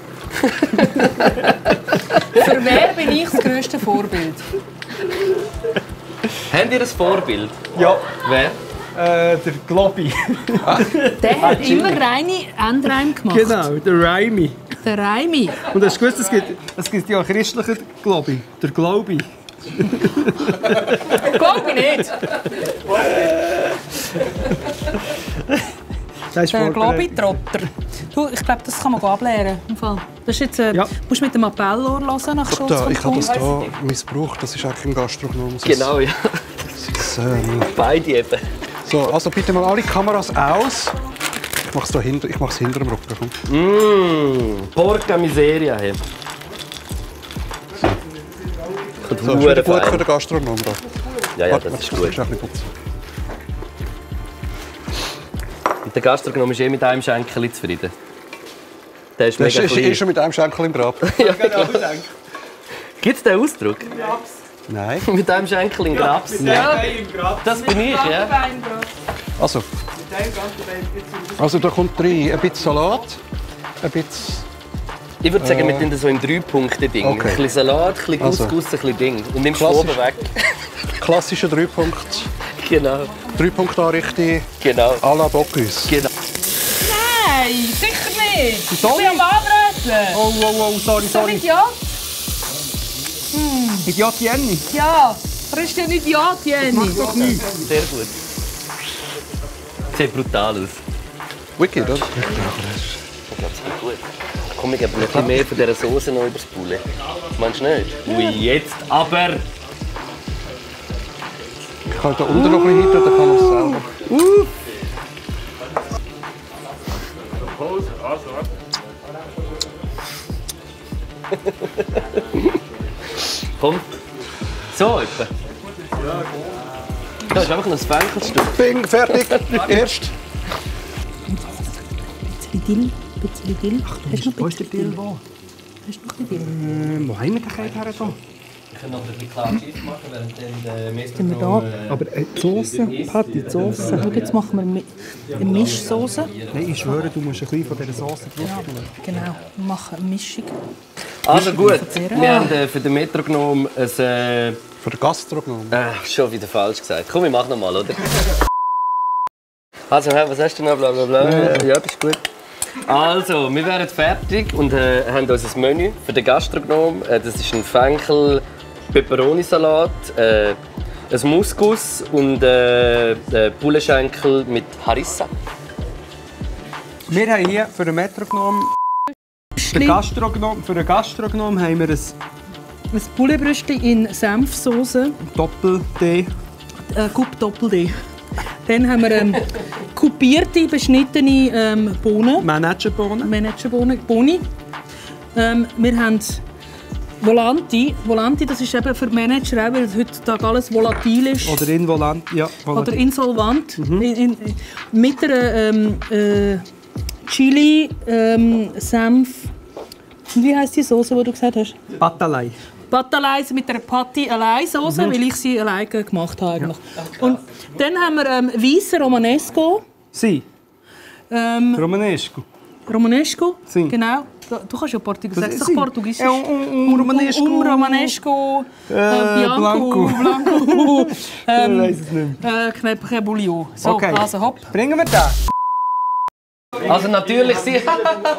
Für wer bin ich das grösste Vorbild? Habt ihr ein Vorbild? Ja, Wer? der Globi. Der hat immer reine Endreim gemacht. Genau, der Raimi. Der Raimi. Und hast du gewusst, es gibt ja einen christlichen Globi. Der Globi. Glaube ich nicht. Das ist Der vorbereitet. Globetrotter. Du, ich glaube, das kann man ablehren. Im Fall. Das ist jetzt, Ja. musst mit dem Appellohr hören nach Schutz Da, vom ich habe das Kunden. hier missbraucht. Das ist eigentlich ein Gastronom. Genau, ja. Beide eben. So, also bitte mal alle Kameras aus. Ich mache es hinter dem Rücken. Komm. Porca Miseria. Hey. Kommt So, ist hure wieder gut für fein. den Gastronom da. Ja, ja, Warte, das ist warte, gut. ein bisschen putzen. Und der Gastronom ist mit einem Schenkel zufrieden. Der ist Der mega ist klein. schon mit einem Schenkel im Grab. Gibt es den Ausdruck? Nein. Mit einem Schenkel in Grabs? Ja. Das bin ich, ja. Also da kommt rein ein bisschen Salat, ein bisschen... Ich würde sagen, wir tun das so im 3-Punkte-Ding. Okay. Ein bisschen Salat, ein bisschen Also. Couscous, ein bisschen Ding. Und nimmst Klassisch. oben weg. Klassische 3-Punkt. Genau. 3-Punkt-Anrichtung Genau. à la Bocuse. Genau. Nein, sicher nicht. Ich Sorry. bin am Anbröteln. Oh, sorry, So sorry. nicht ja? Idiot Jenny. Ja. Er ist ja nicht ja, Jenny. Doch nichts. Sehr gut. Sieht brutal aus. Wicked, oder? Ich glaube, es geht gut. Komm, ich gebe noch ein bisschen mehr von dieser Soße noch übers Poulet. Meinst du nicht? Ui, jetzt aber! Ich kann da unten noch ein bisschen hin, dann kann ich es selber. Komm. So etwa. Das ist einfach noch ein Fenkelstück. Bing, fertig. Erst. Bisschen Dill. Bisschen Dill. Hast du noch Wo ist der Dill? Wo? Hast du noch ein bisschen Dill? Wo haben wir den Käse her? Wir können noch ein bisschen klar Schiff machen, während der Sind wir da? Aber die Soße, Patti, die Soße. Schau, jetzt machen wir eine Mischsoße. Nein, ich schwöre, du musst ein bisschen von dieser Soße drauf tun. Genau, wir machen eine Mischung. Also gut, Verzehren. wir haben für den Metronom ein... Für den Gastronom. schon wieder falsch gesagt. Komm, ich mach noch mal, oder? Also, was hast du noch? Blablabla. Ja, das ist gut. Also, wir wären fertig und haben unser Menü für den Gastronom. Das ist ein Fenchel Peperoni-Salat, ein Muskus und Pouletschenkel mit Harissa. Wir haben hier für den Metronom, für den Gastronom haben wir ein Ein Pouletbrüstchen in Senfsoße, Doppel-D. Coupe Doppel-D. Dann haben wir kupierte, beschnittene Bohnen. Managerbohnen. Managerbohnen, Boni. Wir haben Volanti. Volanti, das ist eben für Manager, auch, weil heutzutage alles volatil ist. Oder involant. Ja, Oder insolvent. Mit einer Chili, Senf. Wie heisst die Soße, die du gesagt hast? Patalei. Patalei mit einer Patti-Alei-Soße, weil ich sie alleine gemacht habe. Eigentlich. Und dann haben wir weißen Romanesco. Si. Romanesco. Romanesco, Sim. genau. Du kannst ja Portugiesisch. Sagst Sim. doch Portugiesisch. Romanesco. Romanesco. Blanco. Blanco. Ich weiss es nicht mehr. Knäppchen Bouillon. So, Okay. also hopp. Bringen wir den? Also natürlich sie. Ja,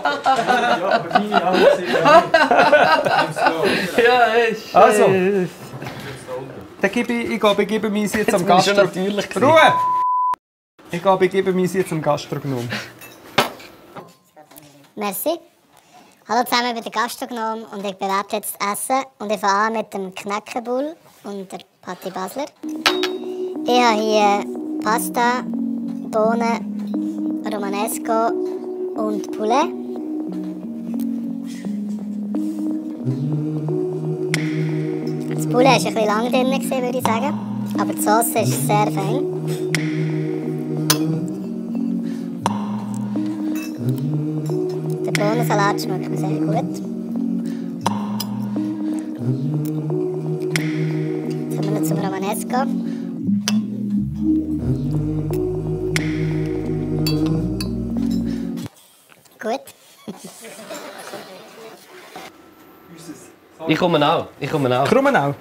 ist. Also. Dann gebe ich gebe meins jetzt am bin ich schon Gastro... natürlich gewesen. Ruhe! Ich gebe meins jetzt am Gastronom. Merci. Hallo zusammen, ich bin der Gastronom und ich bewerte jetzt das Essen. Und ich fange an mit dem Knäckebull und der Patti Basler. Ich habe hier Pasta, Bohnen, Romanesco und Poulet. Das Poulet war ein bisschen lang drin, würde ich sagen. Aber die Sauce ist sehr fein. Der Bohnensalat schmeckt mir sehr gut. Jetzt kommen wir zum Romanesco. Gut. Ich komme auch. Krummenau.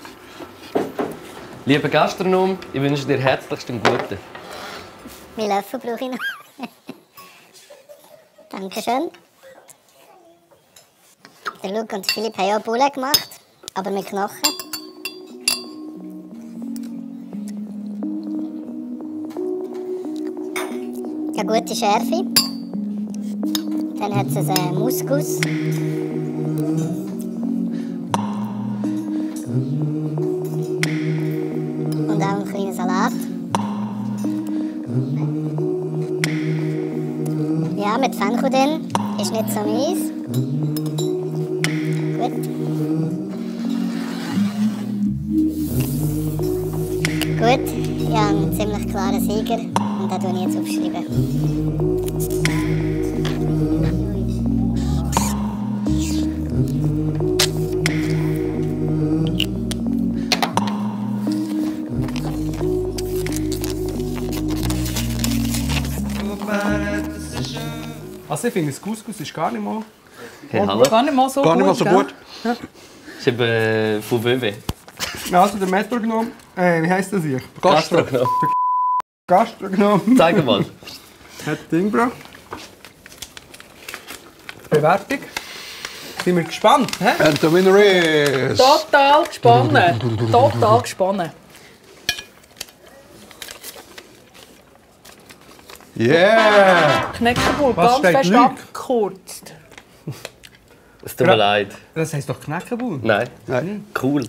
Lieber Gastronom, ich wünsche dir herzlichst einen guten. Meinen Löffel brauche ich noch. Dankeschön. Der Luke und Philipp haben auch Bulle gemacht, aber mit Knochen. Eine gute Schärfe. Dann hat es einen Muskus. Und auch einen kleinen Salat. Ja, mit Pfannkuchen drin. Ist nicht so mies. Gut. Gut, ich habe einen ziemlich klaren Sieger und den tue ich jetzt aufschreiben. Also ich finde, das Couscous ist gar nicht mal... Hey, hallo. Gar nicht mal so Gar nicht mal so gell? gut. Das ist eben von WW. Also der Metronom, wie heisst das hier? Gastronom. Gastronom Zeig mal. hat Ding gebracht. Bewertung. Sind wir gespannt, hä? And the winner is... Total gespannt. Total gespannt. Yeah! Knäckebull, Was ganz steht fest Lüg? abgekürzt. Es tut mir leid. Das heisst doch Knäckebull. Nein. Nein. Cool.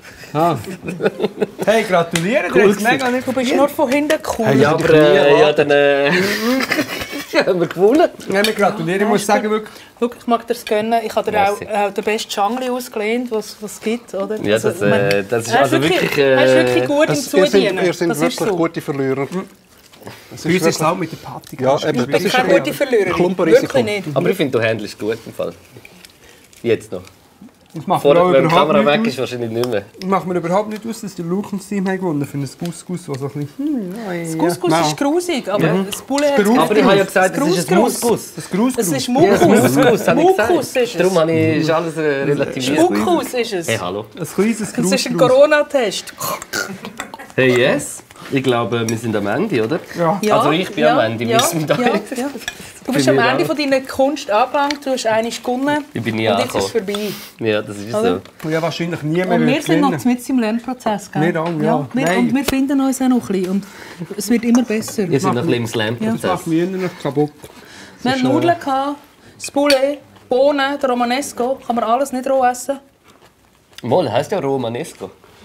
Hey, gratuliere, Cool du hast mega nicht Du bist nur von hinten cool. Ja, aber ja, dann haben wir gewonnen. Ja, wir gratulieren, ich muss sagen, wirklich. Schau, ich mag dir das gönnen. Ich habe dir Merci. auch den besten Changli ausgelehnt, was es gibt. Oder? Ja, das, ich meine, das ist er also wirklich... Er ist wirklich gut im Ihr Zudienen. seid Das ist wirklich so. gute Verlierer. Es Bei uns ist es wirklich- auch mit der Patti. Ja, eben, das Ich ist bin keine gute Verliererin. Klumpenrisiko. Wirklich nicht. Aber ich finde, du handelst gut im Fall. Jetzt noch. Das macht Vor, mir auch wenn die überhaupt Kamera weg nicht ist, wahrscheinlich nicht mehr. aus. Macht mir überhaupt nicht aus, dass der Luke und das Team haben gewonnen für ein Couscous, das so ein bisschen... Das Couscous ist grusig, aber das Poulet hat Grusig. Aber ich habe ja gesagt, Das es ist ein Grusgrus. Muskus. Das Grus. Es ist Ja, Muckus. ein Muskus, habe ich Muckus gesagt. ist es. Darum habe ich ist alles relativiert. Muckus ist es. Hey, hallo. Ein kleines Das ist ein Grus. Corona-Test. Hey, yes. Ich glaube, wir sind am Ende, oder? Ja. Ja, Also ich bin am Ende, wissen wir da jetzt. ja. Du bist am mir Ende auch. von deiner Kunst angelangt, du hast einmal gewonnen. Ich bin nie und jetzt ist es angekommen. vorbei. Ja, das ist Oder? so. Ja, wahrscheinlich niemand Und wir wird sind noch gewinnen. mit im Lernprozess. Gell? Wir auch, ja. Nein. Und wir finden uns auch noch ein bisschen. Und es wird immer besser. Wir sind noch ein bisschen im Das Slam-Prozess. macht mich immer noch kaputt. Wir hatten Nudeln, das Poulet, Bohnen, der Romanesco. Kann man alles nicht roh essen? Mal, heisst ja Romanesco.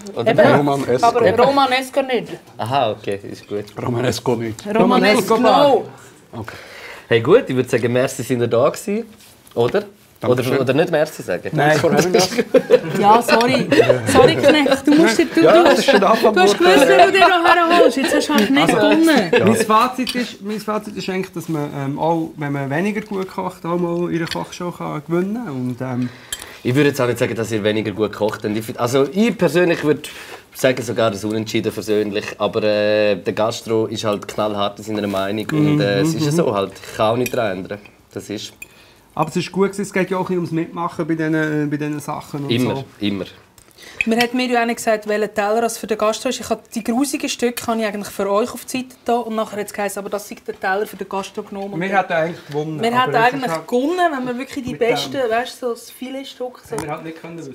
Oder Eben. Romanesco. Aber Romanesco nicht. Aha, okay, ist gut. Romanesco nicht. Romanesco, no. Okay. Hey gut, ich würde sagen, merci sind ihr da gewesen, oder? Oder nicht merci sagen? Nein, Ja, sorry. Sorry, Knecht, du musst du hast gewusst, wie du dir noch herholst. Jetzt hast du halt nicht gewonnen. Mein Fazit ist eigentlich, dass man auch, wenn man weniger gut kocht, auch mal in einer Kochshow kann gewinnen kann. Ich würde jetzt auch nicht sagen, dass ihr weniger gut kocht. Also ich persönlich würde sagen, sogar das Unentschieden persönlich. Aber der Gastro ist halt knallhart in seiner Meinung. Und es ist ja so halt. Ich kann auch nicht daran ändern. Das ist... Aber es ist gut, es geht ja auch ein bisschen ums Mitmachen bei diesen Sachen. Und immer, so. immer. Mir hat mir ja auch gesagt, welcher Teller als für den Gastro ist. Ich habe die grusigen Stücke habe ich eigentlich für euch auf die Seite da und nachher hat es geheißen, aber das ist der Teller für den Gastro genommen. Wir hätten eigentlich gewonnen. Wir hätten eigentlich halt gewonnen, wenn wir wirklich die besten, weißt du, so das Filetstück so. wir halt nicht können wissen.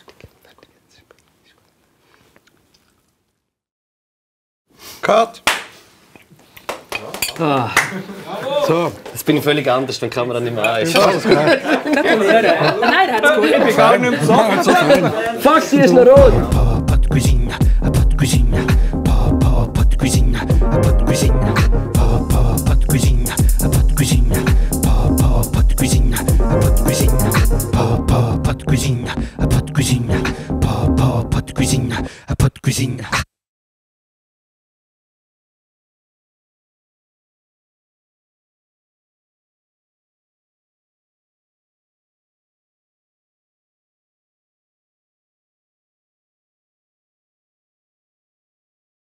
Cut! So. Das bin ich völlig anders, wenn die Kamera nicht mehr an ist. Gratuliere. Nein, der hat es gut. Ich bin gar nicht mehr so. Fuck, die ist noch rot! Pas de cuisine, pas de cuisine, pas de cuisine, pas de cuisine, pas de cuisine, pas de cuisine, pas de cuisine, pas de cuisine, pas de cuisine, pas de cuisine, pas de cuisine, pas de cuisine.